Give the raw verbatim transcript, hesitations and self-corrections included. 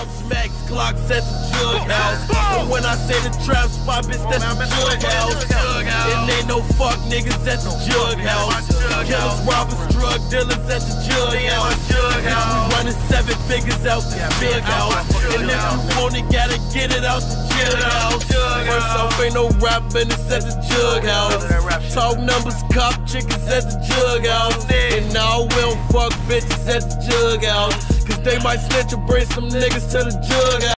smacks clocks at the jug house. And when I say the trap spot, bitch, that's the jug house. And ain't no fuck niggas at the jug house. Killers, robbers, drug dealers at the jug house. Bitch, we running seven figures out the big house. And if you want it, gotta get it out the jug house. First off, ain't no rap business at the jug house. Talk numbers, cop chickens at the jug house. And now we don't fuck bitches at the jug house. Cause they might snitch or bring some niggas to the jug house.